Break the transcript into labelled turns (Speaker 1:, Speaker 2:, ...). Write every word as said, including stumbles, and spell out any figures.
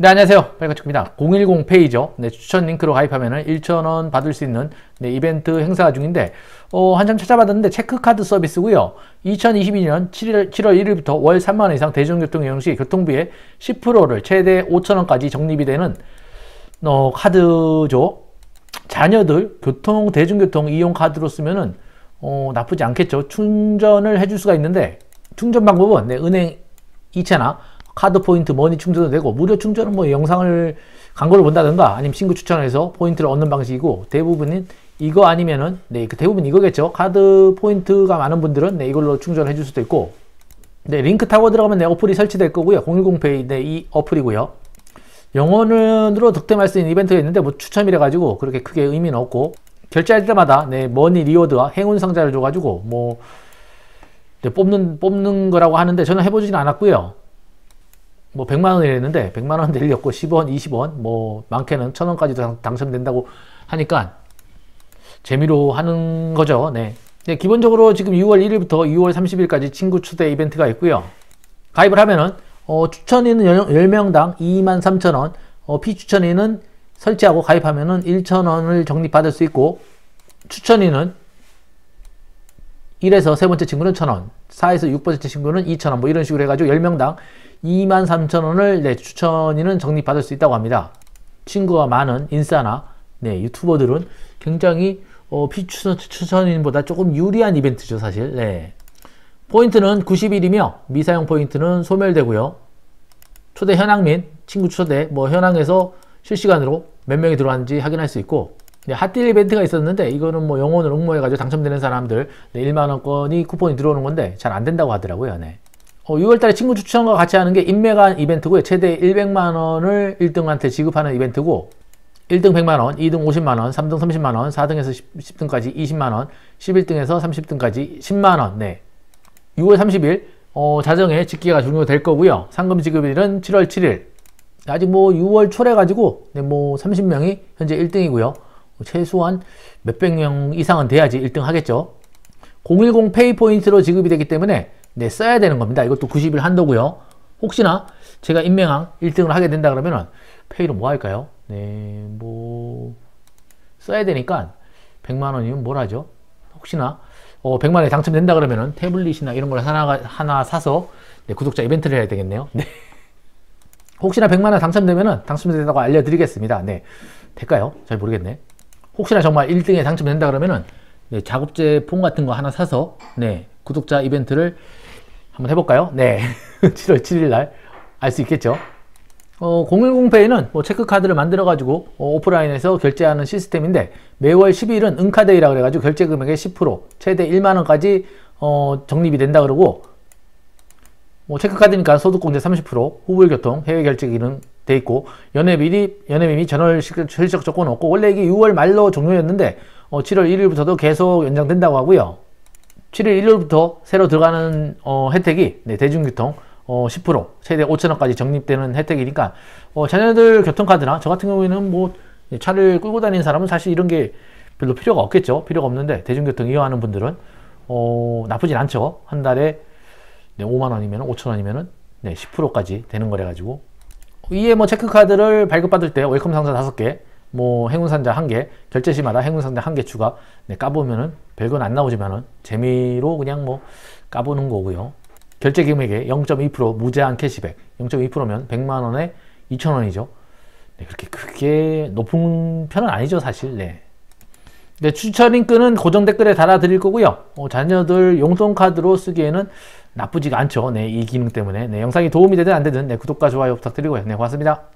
Speaker 1: 네, 안녕하세요. 빨간축입니다. 공일공 페이죠. 네, 추천 링크로 가입하면 천 원 받을 수 있는 네, 이벤트 행사 중인데, 어, 한참 찾아봤는데, 체크카드 서비스고요 이천이십이 년 칠월 일 일부터 월 삼만 원 이상 대중교통 이용 시 교통비의 십 퍼센트를 최대 오천 원까지 적립이 되는, 어, 카드죠. 자녀들 교통, 대중교통 이용 카드로 쓰면은, 어, 나쁘지 않겠죠. 충전을 해줄 수가 있는데, 충전 방법은, 네, 은행 이체나, 카드 포인트 머니 충전도 되고, 무료 충전은 뭐 영상을 광고를 본다든가 아니면 친구 추천을 해서 포인트를 얻는 방식이고, 대부분은 이거 아니면은 네, 그 대부분 이거겠죠. 카드 포인트가 많은 분들은 네, 이걸로 충전해 줄 수도 있고, 네, 링크 타고 들어가면 네, 어플이 설치될 거고요. 공일공 페이 네, 이 어플이고요. 영원으로 득템할 수 있는 이벤트가 있는데 뭐 추첨이라 가지고 그렇게 크게 의미는 없고, 결제할 때마다 네, 머니 리워드와 행운 상자를 줘 가지고 뭐 네, 뽑는 뽑는 거라고 하는데, 저는 해보지는 않았고요. 뭐 백만 원이 했는데 백만 원 낼 리 없고, 십 원, 이십 원, 뭐 많게는 천 원까지도 당첨된다고 하니까 재미로 하는 거죠. 네. 네, 기본적으로 지금 유월 일 일부터 유월 삼십 일까지 친구 초대 이벤트가 있고요. 가입을 하면은 어, 추천인은 열 명당 이만 삼천 원, 어, 피추천인은 설치하고 가입하면은 천 원을 적립받을 수 있고, 추천인은 일에서 세 번째 친구는 천 원, 사에서 육 번째 친구는 이천 원, 뭐 이런 식으로 해가지고 열 명당 이만 삼천 원을 네, 추천인은 적립받을 수 있다고 합니다. 친구가 많은 인싸나 네, 유튜버들은 굉장히 어, 피추천인보다 조금 유리한 이벤트죠, 사실. 네. 포인트는 구십 일이며 미사용 포인트는 소멸되고요. 초대 현황 및 친구 초대, 뭐 현황에서 실시간으로 몇 명이 들어왔는지 확인할 수 있고, 네, 핫딜 이벤트가 있었는데 이거는 뭐 영혼을 응모해가지고 당첨되는 사람들 네, 일만 원권이 쿠폰이 들어오는 건데 잘 안 된다고 하더라고요. 네. 어, 유월 달에 친구 추천과 같이 하는 게 인맥한 이벤트고요. 최대 백만 원을 일 등한테 지급하는 이벤트고, 일 등 백만 원, 이 등 오십만 원, 삼 등 삼십만 원, 사 등에서 십 등까지 이십만 원, 십일 등에서 삼십 등까지 십만 원. 네. 유월 삼십 일 어, 자정에 집계가 종료될 거고요. 상금 지급일은 칠월 칠 일. 아직 뭐 유월 초래 가지고 네, 뭐 삼십 명이 현재 일 등이고요. 최소한 몇백 명 이상은 돼야지 일 등 하겠죠. 공일공 페이 포인트로 지급이 되기 때문에 네, 써야 되는 겁니다. 이것도 구십 일 한도고요. 혹시나 제가 인명항 일 등을 하게 된다 그러면은 페이로 뭐 할까요? 네, 뭐 써야 되니까 백만 원이면 뭘 하죠? 혹시나 어, 백만 원에 당첨된다 그러면은 태블릿이나 이런 걸 하나, 하나 사서 네, 구독자 이벤트를 해야 되겠네요. 네. 혹시나 백만 원 당첨되면은 당첨된다고 알려드리겠습니다. 네, 될까요? 잘 모르겠네. 혹시나 정말 일 등에 당첨된다 그러면은 네, 작업제 폰 같은 거 하나 사서 네, 구독자 이벤트를 한번 해볼까요? 네. 칠월 칠 일 날 알 수 있겠죠. 어, 공일공 페이는 뭐 체크카드를 만들어가지고 어, 오프라인에서 결제하는 시스템인데, 매월 십이 일은 은카데이라 그래가지고 결제 금액의 십 퍼센트, 최대 일만 원까지 어, 적립이 된다 그러고, 뭐 체크카드니까 소득공제 삼십 퍼센트, 후불교통, 해외 결제기는 돼 있고, 연회비리, 연회비 및 전월 실적 조건 없고, 원래 이게 유월 말로 종료였는데 어, 칠월 일 일부터도 계속 연장된다고 하고요. 칠월 일 일부터 새로 들어가는 어, 혜택이 네, 대중교통 어, 십 퍼센트, 최대 오천 원까지 적립되는 혜택이니까 어, 자녀들 교통카드나 저 같은 경우에는 뭐 차를 끌고 다니는 사람은 사실 이런 게 별로 필요가 없겠죠. 필요가 없는데 대중교통 이용하는 분들은 어, 나쁘진 않죠. 한 달에 네, 오만 원이면 오천 원이면은 네, 십 퍼센트까지 되는 거래 가지고, 이에 뭐 체크카드를 발급받을 때 웰컴 상자 다섯 개, 뭐 행운상자 한 개, 결제 시마다 행운상자 한 개 추가, 네, 까보면은 별건 안 나오지만은 재미로 그냥 뭐 까보는 거고요. 결제 금액의 영 점 이 퍼센트 무제한 캐시백, 영 점 이 퍼센트면 백만 원에 이천 원이죠. 네, 그렇게 크게 높은 편은 아니죠, 사실. 네. 네, 추천 링크는 고정 댓글에 달아 드릴 거고요. 어, 자녀들 용돈카드로 쓰기에는 나쁘지가 않죠. 네, 이 기능 때문에. 네, 영상이 도움이 되든 안 되든 네, 구독과 좋아요 부탁드리고요. 네, 고맙습니다.